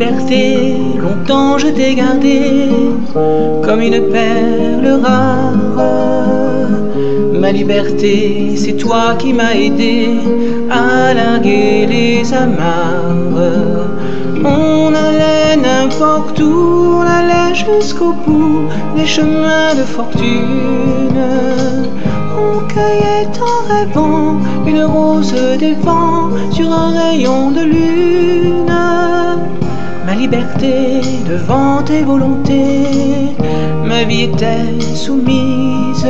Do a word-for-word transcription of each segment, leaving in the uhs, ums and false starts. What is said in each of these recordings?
liberté, longtemps je t'ai gardée comme une perle rare. Ma liberté, c'est toi qui m'as aidé à larguer les amarres. On allait n'importe où, on allait jusqu'au bout des chemins de fortune. On cueillait en rêvant une rose des vents sur un rayon de lune. Ma liberté devant tes volontés, ma vie était soumise.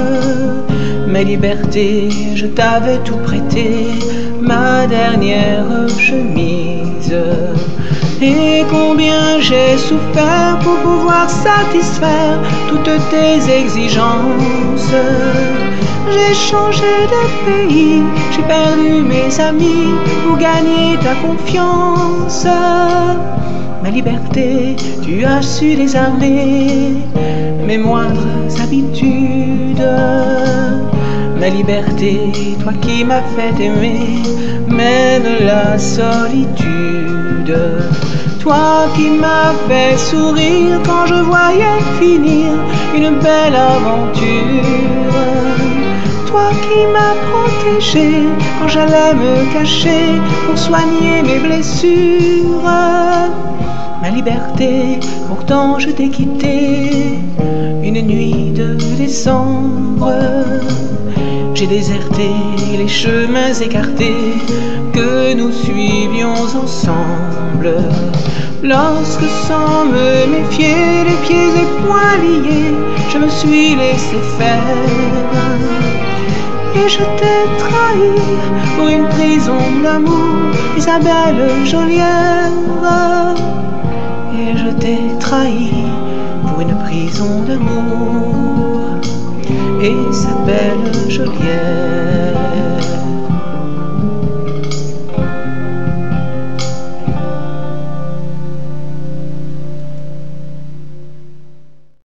Ma liberté, je t'avais tout prêté, ma dernière chemise. Et combien j'ai souffert pour pouvoir satisfaire toutes tes exigences. J'ai changé de pays, j'ai perdu mes amis pour gagner ta confiance. Ma liberté, tu as su désarmer mes moindres habitudes. Ma liberté, toi qui m'as fait aimer même la solitude. Toi qui m'as fait sourire quand je voyais finir une belle aventure. Toi qui m'as protégé quand j'allais me cacher pour soigner mes blessures. Ma liberté, pourtant je t'ai quitté une nuit de décembre. J'ai déserté les chemins écartés que nous suivions ensemble. Lorsque sans me méfier, les pieds et poings liés, je me suis laissé faire. Et je t'ai trahi pour une prison d'amour, Isabelle Jolière. Et je t'ai trahi pour une prison d'amour, Isabelle Jolière.